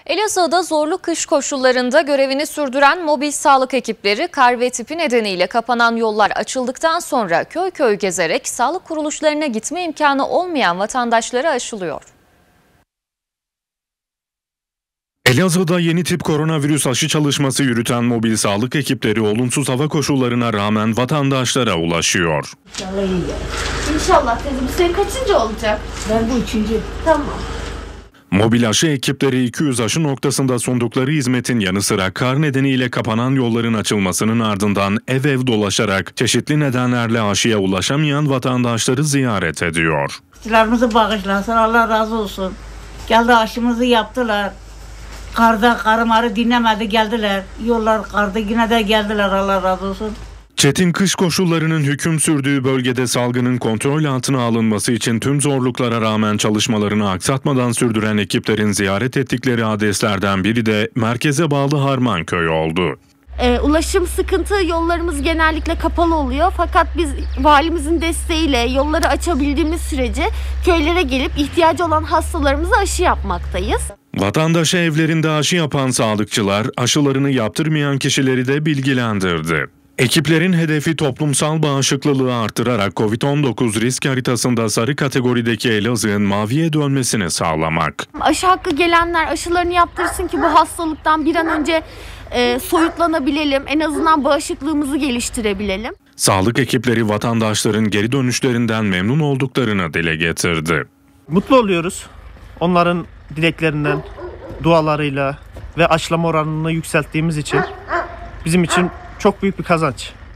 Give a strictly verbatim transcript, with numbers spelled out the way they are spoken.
Elazığ'da zorlu kış koşullarında görevini sürdüren mobil sağlık ekipleri kar ve tipi nedeniyle kapanan yollar açıldıktan sonra köy köy gezerek sağlık kuruluşlarına gitme imkanı olmayan vatandaşları aşılıyor. Elazığ'da yeni tip koronavirüs aşı çalışması yürüten mobil sağlık ekipleri olumsuz hava koşullarına rağmen vatandaşlara ulaşıyor. İnşallah iyi gelir. İnşallah dedim. Senin kaçıncı olacak? Ben bu üçüncü. Tamam. Mobil aşı ekipleri iki yüz aşı noktasında sundukları hizmetin yanı sıra kar nedeniyle kapanan yolların açılmasının ardından ev ev dolaşarak çeşitli nedenlerle aşıya ulaşamayan vatandaşları ziyaret ediyor. Aşılarımızı bağışlasın, Allah razı olsun. Geldi aşımızı yaptılar. Karda karımarı dinlemedi, geldiler. Yollar karda yine de geldiler, Allah razı olsun. Çetin kış koşullarının hüküm sürdüğü bölgede salgının kontrol altına alınması için tüm zorluklara rağmen çalışmalarını aksatmadan sürdüren ekiplerin ziyaret ettikleri adreslerden biri de merkeze bağlı Harmanköy oldu. Ee, ulaşım sıkıntı, yollarımız genellikle kapalı oluyor. Fakat biz valimizin desteğiyle yolları açabildiğimiz sürece köylere gelip ihtiyacı olan hastalarımıza aşı yapmaktayız. Vatandaşa evlerinde aşı yapan sağlıkçılar aşılarını yaptırmayan kişileri de bilgilendirdi. Ekiplerin hedefi toplumsal bağışıklılığı artırarak kovid on dokuz risk haritasında sarı kategorideki Elazığ'ın maviye dönmesini sağlamak. Aşı hakkı gelenler aşılarını yaptırsın ki bu hastalıktan bir an önce e, soyutlanabilelim. En azından bağışıklığımızı geliştirebilelim. Sağlık ekipleri vatandaşların geri dönüşlerinden memnun olduklarını dile getirdi. Mutlu oluyoruz. Onların dileklerinden, dualarıyla ve aşılama oranını yükselttiğimiz için bizim için çok büyük bir kazanç.